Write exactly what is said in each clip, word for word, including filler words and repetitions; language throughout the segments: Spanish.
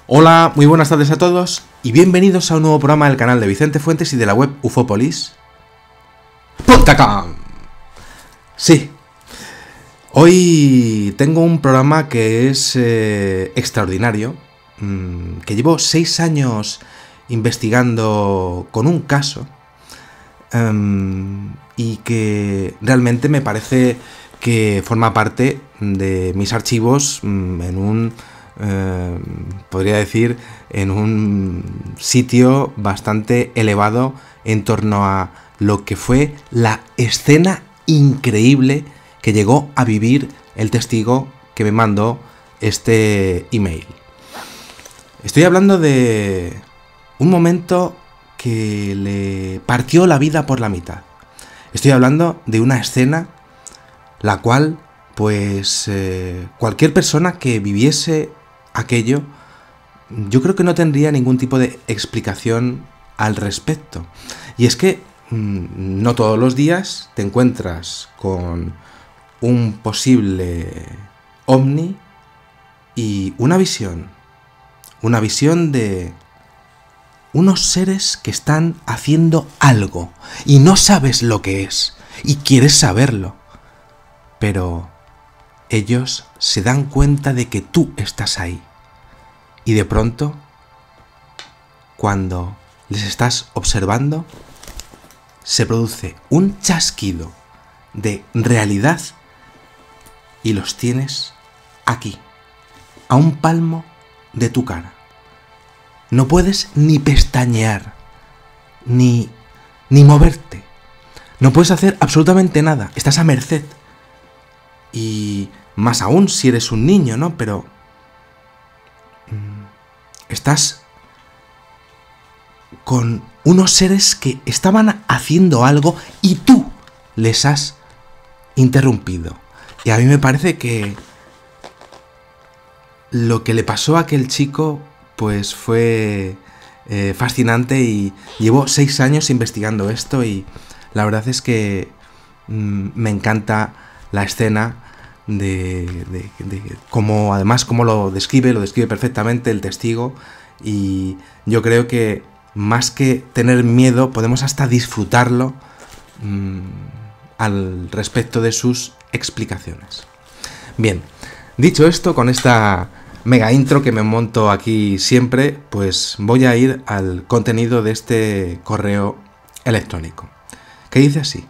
Hola, muy buenas tardes a todos y bienvenidos a un nuevo programa del canal de Vicente Fuentes y de la web Ufopolis punto com. Sí, hoy tengo un programa que es eh, extraordinario, mmm, que llevo seis años investigando con un caso um, y que realmente me parece que forma parte de mis archivos mmm, en un... Eh, podría decir en un sitio bastante elevado en torno a lo que fue la escena increíble que llegó a vivir el testigo que me mandó este email. Estoy hablando de un momento que le partió la vida por la mitad. Estoy hablando de una escena la cual pues eh, cualquier persona que viviese aquello, yo creo que no tendría ningún tipo de explicación al respecto. Y es que mmm, no todos los días te encuentras con un posible ovni y una visión, una visión de unos seres que están haciendo algo y no sabes lo que es y quieres saberlo, pero ellos se dan cuenta de que tú estás ahí. Y de pronto, cuando les estás observando, se produce un chasquido de realidad y los tienes aquí, a un palmo de tu cara. No puedes ni pestañear, ni, ni moverte. No puedes hacer absolutamente nada. Estás a merced. Y más aún si eres un niño, ¿no? Pero mmm, estás con unos seres que estaban haciendo algo y tú les has interrumpido. Y a mí me parece que lo que le pasó a aquel chico pues fue eh, fascinante, y llevo seis años investigando esto y la verdad es que mmm, me encanta la escena de, de, de cómo, además, cómo lo describe, lo describe perfectamente el testigo, y yo creo que más que tener miedo podemos hasta disfrutarlo mmm, al respecto de sus explicaciones. Bien, dicho esto, con esta mega intro que me monto aquí siempre, pues voy a ir al contenido de este correo electrónico, que dice así: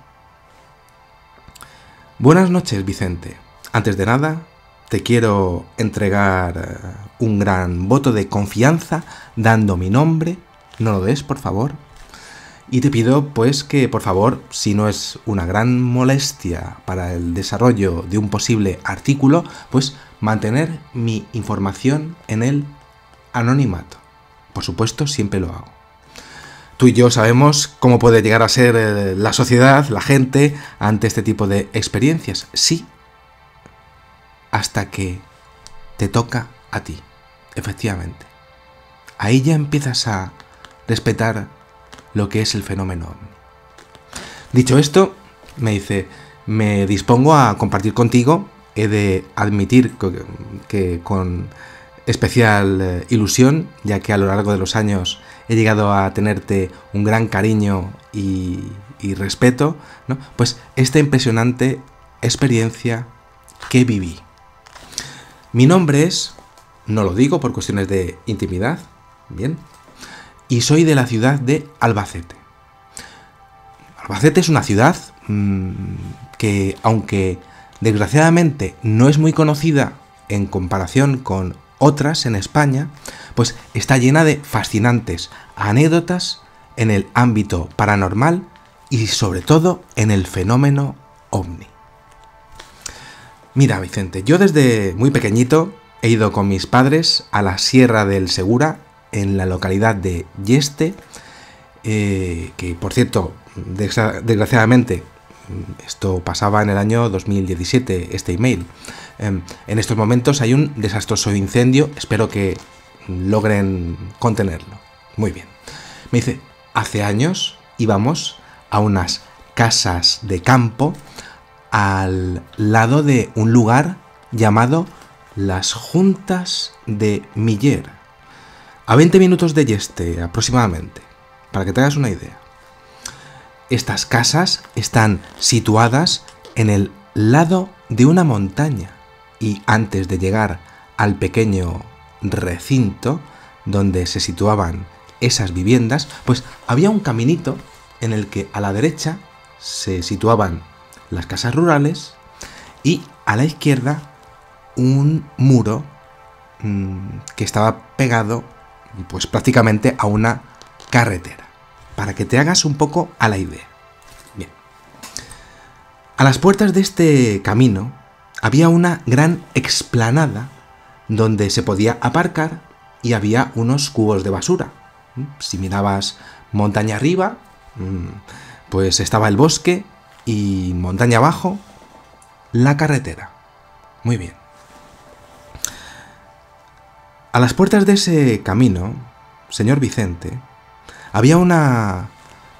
buenas noches, Vicente. Antes de nada, te quiero entregar un gran voto de confianza dando mi nombre. No lo des, por favor. Y te pido, pues, que, por favor, si no es una gran molestia para el desarrollo de un posible artículo, pues mantener mi información en el anonimato. Por supuesto, siempre lo hago. Tú y yo sabemos cómo puede llegar a ser la sociedad, la gente, ante este tipo de experiencias. Sí, hasta que te toca a ti, efectivamente. Ahí ya empiezas a respetar lo que es el fenómeno. Dicho esto, me dice, me dispongo a compartir contigo. He de admitir que, que con especial eh, ilusión, ya que a lo largo de los años he llegado a tenerte un gran cariño y, y respeto, ¿no? Pues esta impresionante experiencia que viví. Mi nombre es, no lo digo por cuestiones de intimidad, bien, y soy de la ciudad de Albacete. Albacete es una ciudad mmm, que, aunque desgraciadamente no es muy conocida en comparación con otras en España, pues está llena de fascinantes anécdotas en el ámbito paranormal y sobre todo en el fenómeno ovni. Mira, Vicente, yo desde muy pequeñito he ido con mis padres a la Sierra del Segura, en la localidad de Yeste, eh, que por cierto, desgraciadamente, esto pasaba en el año dos mil diecisiete, este email. Eh, en estos momentos hay un desastroso incendio, espero que logren contenerlo. Muy bien. Me dice, hace años íbamos a unas casas de campo al lado de un lugar llamado Las Juntas de Miller. A veinte minutos de Yeste aproximadamente, para que te hagas una idea. Estas casas están situadas en el lado de una montaña y antes de llegar al pequeño recinto donde se situaban esas viviendas, pues había un caminito en el que a la derecha se situaban las casas rurales y a la izquierda un muro mmm, que estaba pegado pues prácticamente a una carretera, para que te hagas un poco a la idea. Bien. A las puertas de este camino había una gran explanada donde se podía aparcar y había unos cubos de basura. Si mirabas montaña arriba, pues estaba el bosque y montaña abajo, la carretera. Muy bien. A las puertas de ese camino, señor Vicente, había una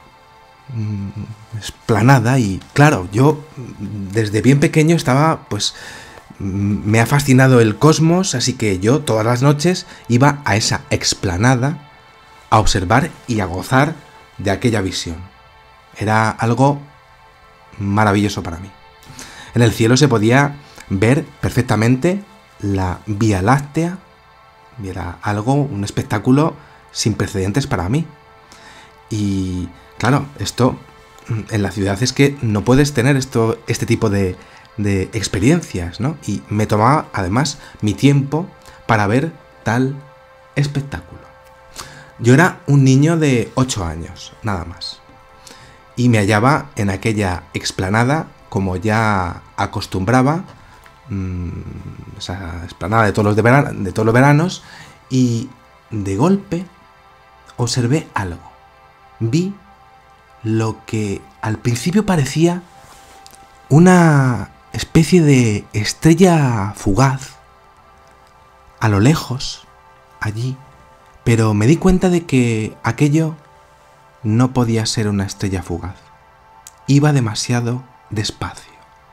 explanada y, claro, yo desde bien pequeño estaba, pues, me ha fascinado el cosmos, así que yo todas las noches iba a esa explanada a observar y a gozar de aquella visión. Era algo maravilloso para mí. En el cielo se podía ver perfectamente la Vía Láctea y era algo, un espectáculo sin precedentes para mí. Y claro, esto en la ciudad es que no puedes tener esto, este tipo de, de experiencias, ¿no? Y me tomaba además mi tiempo para ver tal espectáculo. Yo era un niño de ocho años, nada más. Y me hallaba en aquella explanada, como ya acostumbraba, mmm, esa explanada de todos los, de, verano, de todos los veranos, y de golpe observé algo. Vi lo que al principio parecía una especie de estrella fugaz a lo lejos, allí, pero me di cuenta de que aquello no podía ser una estrella fugaz. Iba demasiado despacio.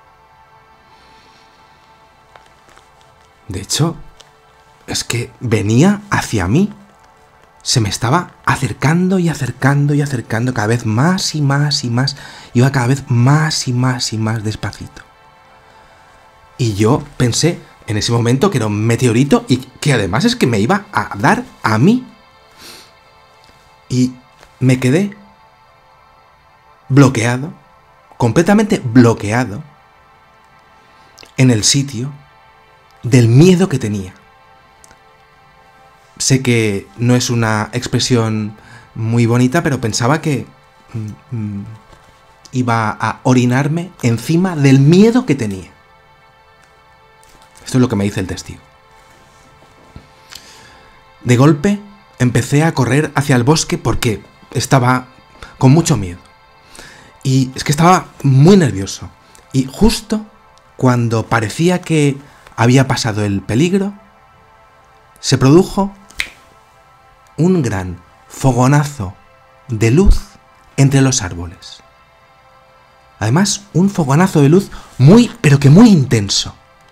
De hecho, es que venía hacia mí. Se me estaba acercando y acercando y acercando cada vez más y más y más. Iba cada vez más y más y más despacito. Y yo pensé en ese momento que era un meteorito y que además es que me iba a dar a mí. Y me quedé bloqueado, completamente bloqueado, en el sitio del miedo que tenía. Sé que no es una expresión muy bonita, pero pensaba que mm, iba a orinarme encima del miedo que tenía. Esto es lo que me dice el testigo. De golpe empecé a correr hacia el bosque porque estaba con mucho miedo. Y es que estaba muy nervioso. Y justo cuando parecía que había pasado el peligro, se produjo un gran fogonazo de luz entre los árboles. Además, un fogonazo de luz muy, pero que muy intenso.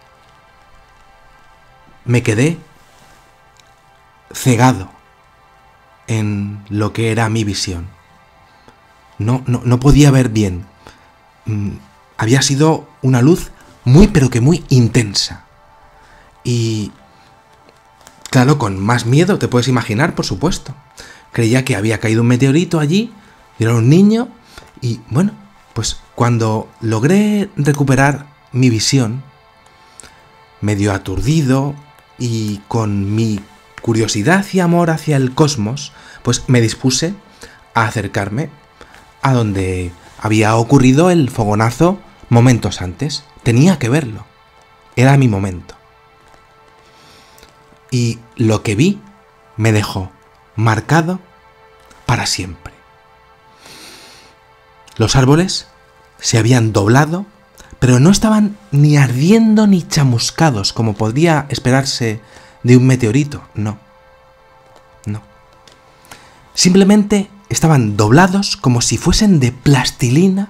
Me quedé cegado en lo que era mi visión. No, no, no podía ver bien. Mm, había sido una luz muy, pero que muy intensa. Y claro, con más miedo, te puedes imaginar, por supuesto. Creía que había caído un meteorito allí, y era un niño, y bueno, pues cuando logré recuperar mi visión, medio aturdido y con mi curiosidad y amor hacia el cosmos, pues me dispuse a acercarme a donde había ocurrido el fogonazo momentos antes. Tenía que verlo. Era mi momento. Y lo que vi me dejó marcado para siempre. Los árboles se habían doblado, pero no estaban ni ardiendo ni chamuscados, como podría esperarse de un meteorito. No. No. Simplemente estaban doblados como si fuesen de plastilina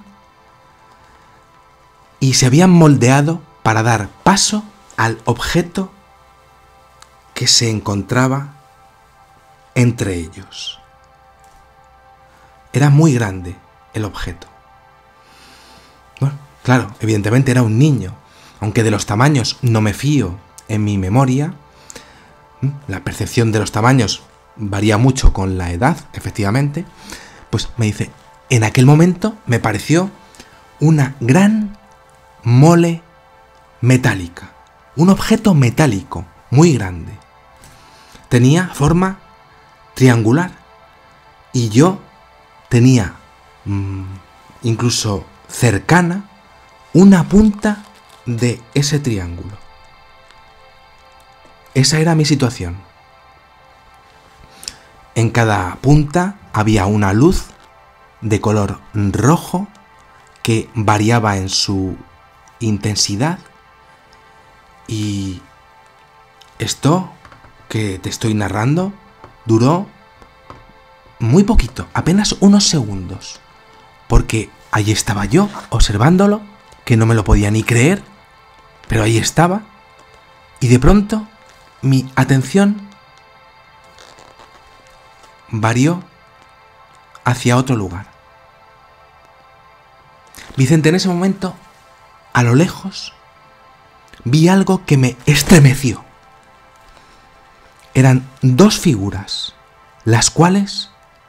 y se habían moldeado para dar paso al objeto que se encontraba entre ellos. Era muy grande el objeto. Bueno, claro, evidentemente era un niño, aunque de los tamaños no me fío en mi memoria. La percepción de los tamaños varía mucho con la edad, efectivamente. Pues me dice, en aquel momento me pareció una gran mole metálica, un objeto metálico muy grande. Tenía forma triangular y yo tenía mmm, incluso cercana una punta de ese triángulo. Esa era mi situación. En cada punta había una luz de color rojo que variaba en su intensidad, y esto que te estoy narrando duró muy poquito, apenas unos segundos, porque ahí estaba yo observándolo, que no me lo podía ni creer, pero ahí estaba, y de pronto mi atención varió hacia otro lugar. Vicente, en ese momento, a lo lejos, vi algo que me estremeció. Eran dos figuras, las cuales,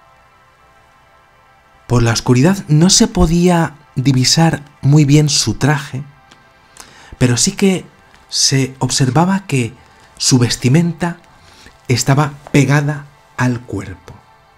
por la oscuridad, no se podía divisar muy bien su traje, pero sí que se observaba que su vestimenta estaba pegada al cuerpo.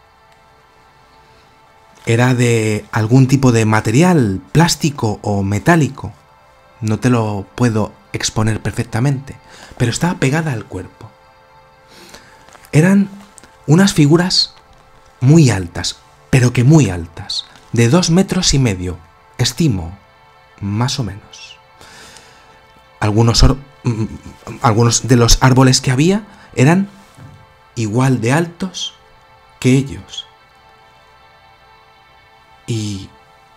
Era de algún tipo de material, plástico o metálico. No te lo puedo exponer perfectamente, pero estaba pegada al cuerpo. Eran unas figuras muy altas, pero que muy altas, de dos metros y medio, estimo, más o menos. Algunos, or- algunos de los árboles que había eran igual de altos que ellos. Y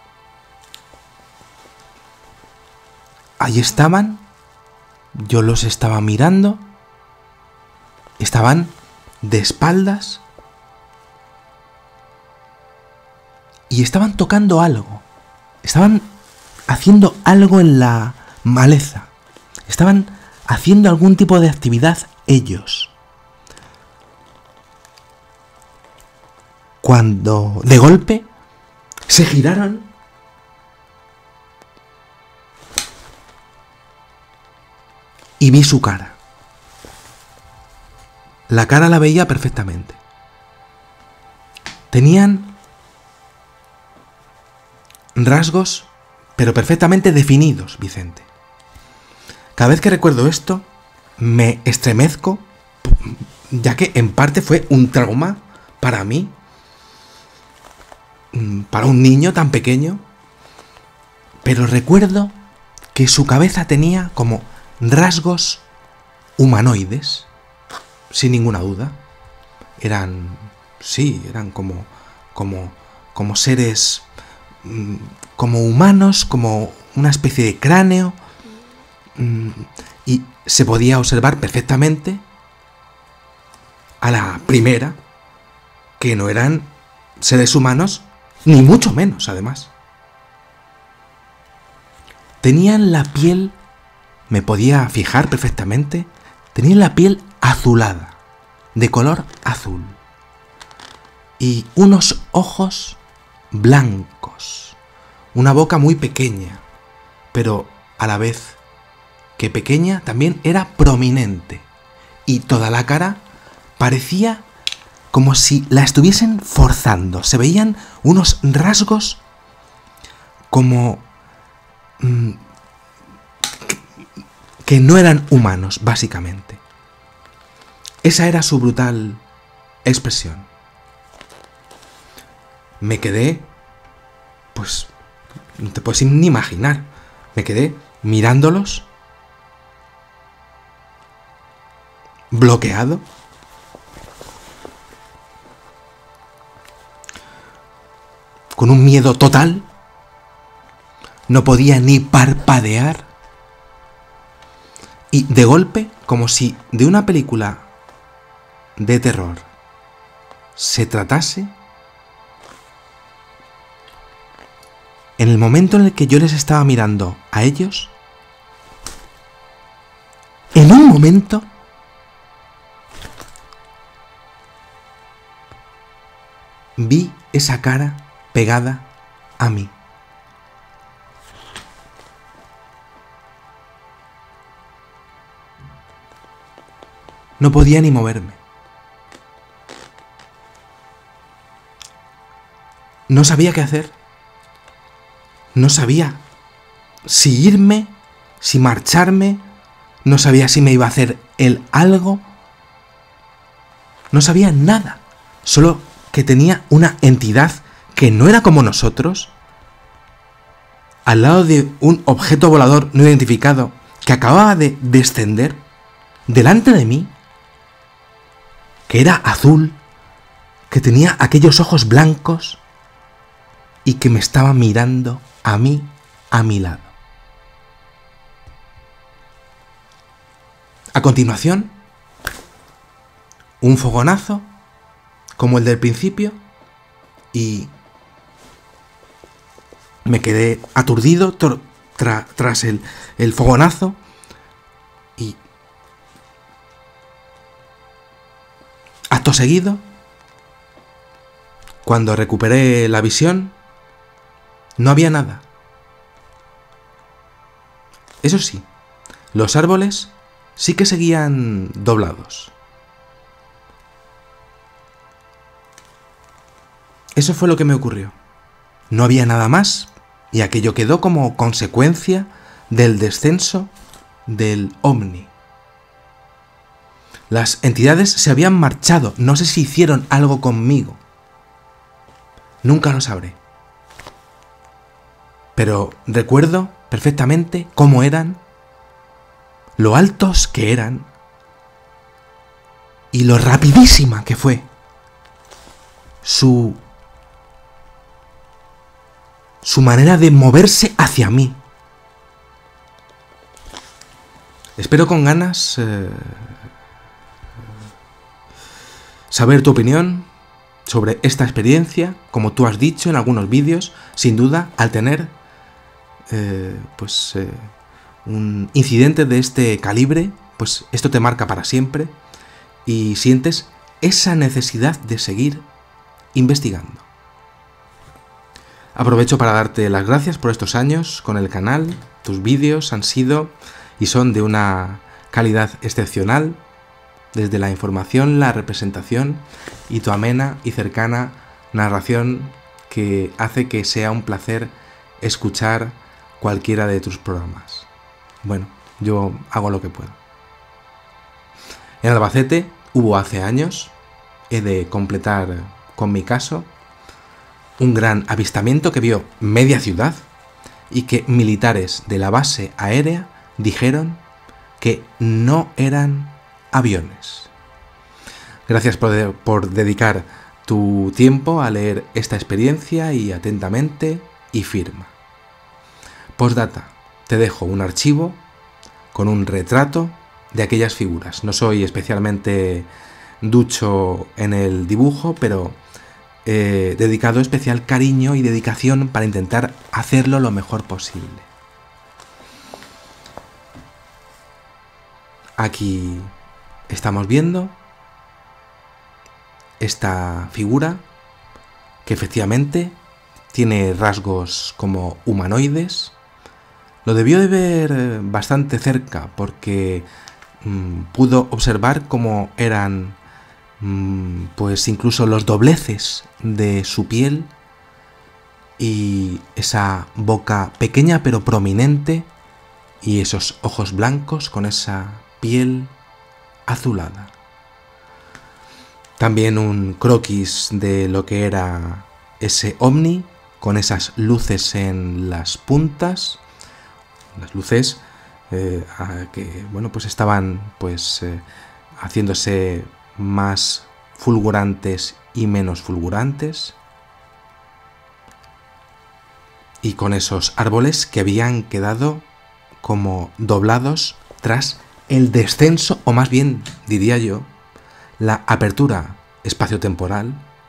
ahí estaban, yo los estaba mirando, estaban de espaldas y estaban tocando algo, estaban haciendo algo en la maleza, estaban haciendo algún tipo de actividad ellos. Cuando de golpe se giraron y vi su cara. La cara la veía perfectamente. Tenían rasgos, pero perfectamente definidos, Vicente. Cada vez que recuerdo esto, me estremezco, ya que en parte fue un trauma para mí, para un niño tan pequeño, pero recuerdo que su cabeza tenía como rasgos humanoides, sin ninguna duda. Eran, sí, eran como, como, como seres, como humanos, como una especie de cráneo, y se podía observar perfectamente a la primera que no eran seres humanos, ni mucho menos, además. Tenían la piel, me podía fijar perfectamente, tenían la piel azulada, de color azul, y unos ojos blancos, una boca muy pequeña, pero a la vez que pequeña también era prominente, y toda la cara parecía como si la estuviesen forzando. Se veían unos rasgos como mmm, que, que no eran humanos, básicamente. Esa era su brutal expresión. Me quedé, pues, no te puedes ni imaginar, me quedé mirándolos, bloqueado. Con un miedo total, no podía ni parpadear, y de golpe, como si de una película de terror se tratase, en el momento en el que yo les estaba mirando a ellos, en un momento vi esa cara pegada a mí. No podía ni moverme. No sabía qué hacer. No sabía si irme, si marcharme. No sabía si me iba a hacer él algo. No sabía nada. Solo que tenía una entidad que no era como nosotros, al lado de un objeto volador no identificado que acababa de descender delante de mí, que era azul, que tenía aquellos ojos blancos y que me estaba mirando a mí, a mi lado. A continuación, un fogonazo como el del principio y me quedé aturdido tra tras el, el fogonazo y acto seguido, cuando recuperé la visión, no había nada. Eso sí, los árboles sí que seguían doblados. Eso fue lo que me ocurrió. No había nada más y aquello quedó como consecuencia del descenso del ovni. Las entidades se habían marchado, no sé si hicieron algo conmigo. Nunca lo sabré. Pero recuerdo perfectamente cómo eran, lo altos que eran y lo rapidísima que fue su, su manera de moverse hacia mí. Espero con ganas eh, saber tu opinión sobre esta experiencia, como tú has dicho en algunos vídeos. Sin duda, al tener eh, pues eh, un incidente de este calibre, pues esto te marca para siempre y sientes esa necesidad de seguir investigando. Aprovecho para darte las gracias por estos años con el canal. Tus vídeos han sido y son de una calidad excepcional, desde la información, la representación y tu amena y cercana narración que hace que sea un placer escuchar cualquiera de tus programas. Bueno, yo hago lo que puedo. En Albacete hubo hace años, he de completar con mi caso, un gran avistamiento que vio media ciudad y que militares de la base aérea dijeron que no eran aviones. Gracias por, por dedicar tu tiempo a leer esta experiencia y atentamente y firma. Postdata, te dejo un archivo con un retrato de aquellas figuras. No soy especialmente ducho en el dibujo, pero he dedicado especial cariño y dedicación para intentar hacerlo lo mejor posible. Aquí estamos viendo esta figura que efectivamente tiene rasgos como humanoides. Lo debió de ver bastante cerca porque mmm, pudo observar cómo eran mmm, pues incluso los dobleces de su piel y esa boca pequeña pero prominente y esos ojos blancos con esa piel azulada. También un croquis de lo que era ese ovni con esas luces en las puntas, las luces eh, que bueno pues estaban pues eh, haciéndose más fulgurantes y menos fulgurantes, y con esos árboles que habían quedado como doblados tras el descenso, o más bien, diría yo, la apertura espaciotemporal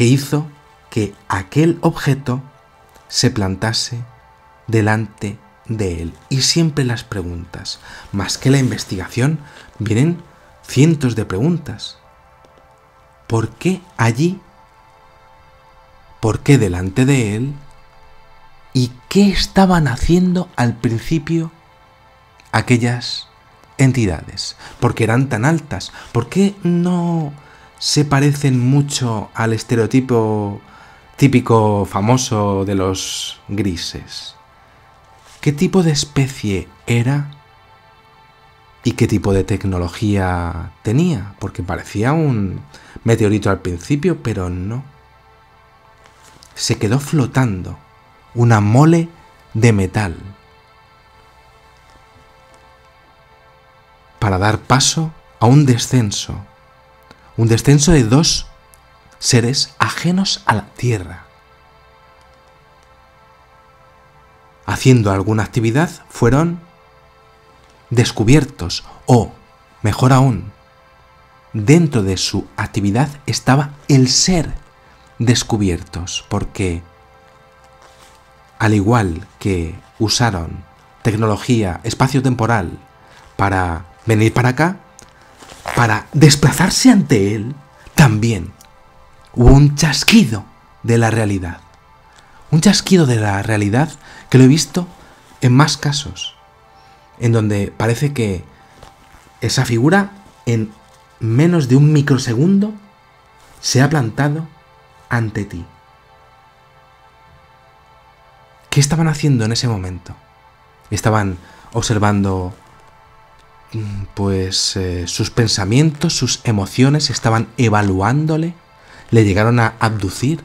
que hizo que aquel objeto se plantase delante de él. Y siempre las preguntas, más que la investigación, vienen cientos de preguntas. ¿Por qué allí? ¿Por qué delante de él? ¿Y qué estaban haciendo al principio aquellas entidades? ¿Por qué eran tan altas? ¿Por qué no se parecen mucho al estereotipo típico famoso de los grises? ¿Qué tipo de especie era y qué tipo de tecnología tenía? Porque parecía un meteorito al principio, pero no. Se quedó flotando, una mole de metal, para dar paso a un descenso, un descenso de dos seres ajenos a la Tierra. Haciendo alguna actividad fueron descubiertos, o, mejor aún, dentro de su actividad estaba el ser descubiertos, porque al igual que usaron tecnología espacio-temporal para venir para acá, para desplazarse ante él, también hubo un chasquido de la realidad. Un chasquido de la realidad que lo he visto en más casos, en donde parece que esa figura en menos de un microsegundo se ha plantado ante ti. ¿Qué estaban haciendo en ese momento? Estaban observando pues eh, sus pensamientos, sus emociones, estaban evaluándole, le llegaron a abducir.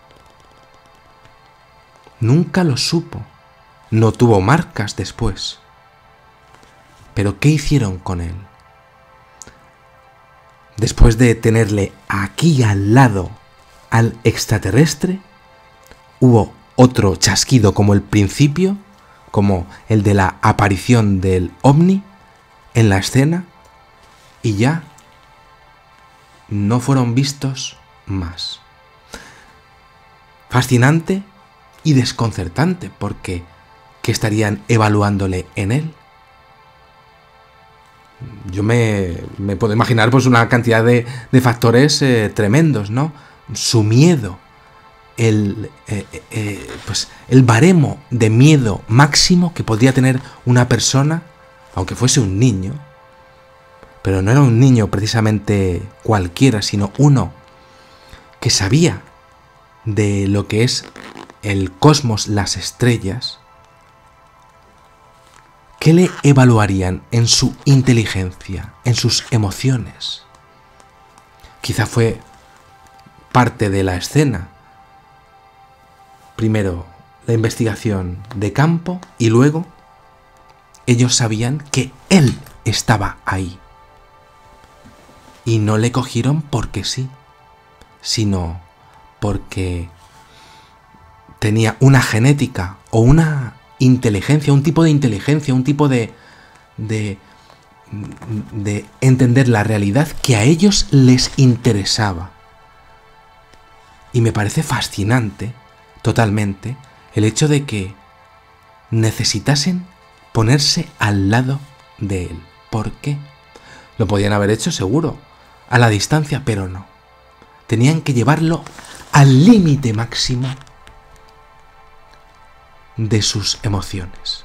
Nunca lo supo, no tuvo marcas después. Pero ¿qué hicieron con él? Después de tenerle aquí al lado al extraterrestre, hubo otro chasquido como el principio, como el de la aparición del ovni en la escena, y ya no fueron vistos más. Fascinante y desconcertante, porque ¿qué estarían evaluándole en él? Yo me, me puedo imaginar pues una cantidad de, de factores eh, tremendos, ¿no? Su miedo, el, eh, eh, pues el baremo de miedo máximo que podría tener una persona, aunque fuese un niño, pero no era un niño precisamente cualquiera, sino uno que sabía de lo que es el cosmos, las estrellas. ¿Qué le evaluarían en su inteligencia, en sus emociones? Quizá fue parte de la escena. Primero la investigación de campo y luego ellos sabían que él estaba ahí. Y no le cogieron porque sí, sino porque tenía una genética o una inteligencia, un tipo de inteligencia, un tipo de, de, de entender la realidad que a ellos les interesaba. Y me parece fascinante, totalmente, el hecho de que necesitasen ponerse al lado de él. ¿Por qué? Lo podían haber hecho seguro, a la distancia, pero no. Tenían que llevarlo al límite máximo de sus emociones.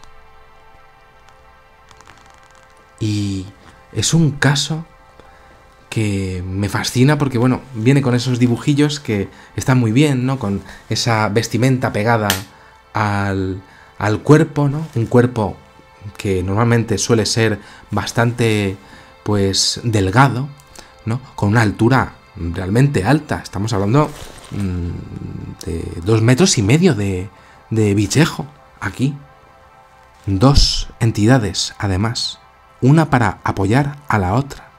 Y es un caso que me fascina porque, bueno, viene con esos dibujillos que están muy bien, ¿no? Con esa vestimenta pegada al, al cuerpo, ¿no? Un cuerpo que normalmente suele ser bastante, pues, delgado, ¿no? Con una altura realmente alta. Estamos hablando mmm, de dos metros y medio de, de bichejo aquí. Dos entidades, además. Una para apoyar a la otra.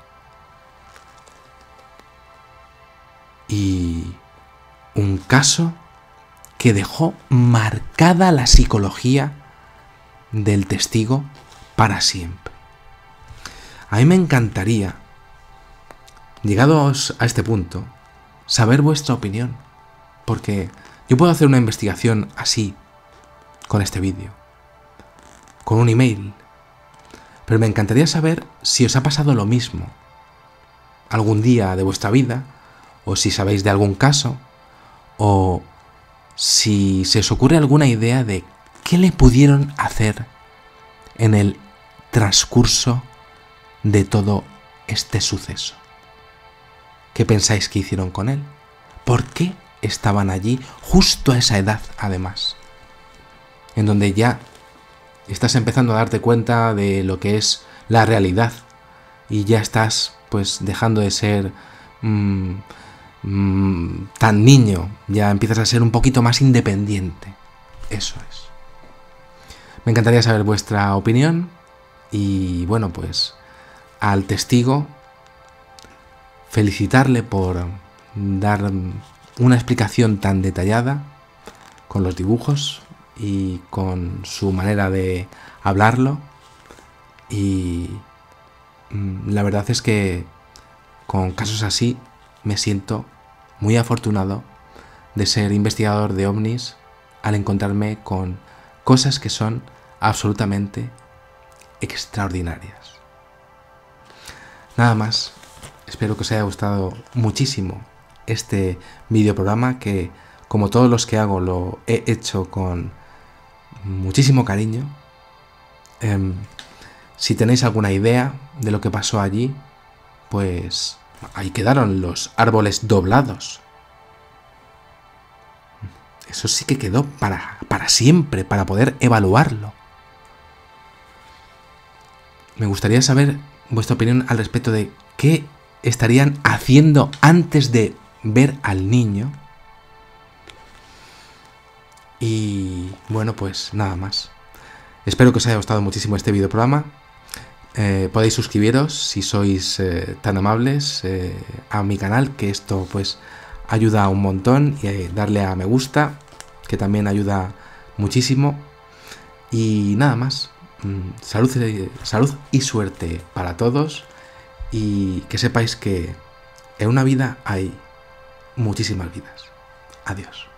Y un caso que dejó marcada la psicología del testigo para siempre. A mí me encantaría, llegados a este punto, saber vuestra opinión. porque yo puedo hacer una investigación así, con este vídeo, con un email, pero me encantaría saber si os ha pasado lo mismo algún día de vuestra vida, o si sabéis de algún caso, o si se os ocurre alguna idea de qué le pudieron hacer en el transcurso de todo este suceso. ¿Qué pensáis que hicieron con él? ¿Por qué estaban allí justo a esa edad, además? En donde ya estás empezando a darte cuenta de lo que es la realidad y ya estás pues dejando de ser mmm, mmm, tan niño, ya empiezas a ser un poquito más independiente. Eso es. Me encantaría saber vuestra opinión y bueno, pues al testigo felicitarle por dar una explicación tan detallada con los dibujos y con su manera de hablarlo, y la verdad es que con casos así me siento muy afortunado de ser investigador de ovnis al encontrarme con cosas que son absolutamente extraordinarias. Nada más, espero que os haya gustado muchísimo este videoprograma que, como todos los que hago, lo he hecho con muchísimo cariño. Eh, si tenéis alguna idea de lo que pasó allí, pues ahí quedaron los árboles doblados. Eso sí que quedó para, para siempre, para poder evaluarlo. Me gustaría saber vuestra opinión al respecto de qué estarían haciendo antes de ver al niño. Y bueno, pues nada más. Espero que os haya gustado muchísimo este videoprograma. Eh, podéis suscribiros si sois eh, tan amables eh, a mi canal, que esto pues ayuda un montón, y eh, darle a me gusta, que también ayuda muchísimo. Y nada más. Salud, salud y suerte para todos, y que sepáis que en una vida hay muchísimas vidas. Adiós.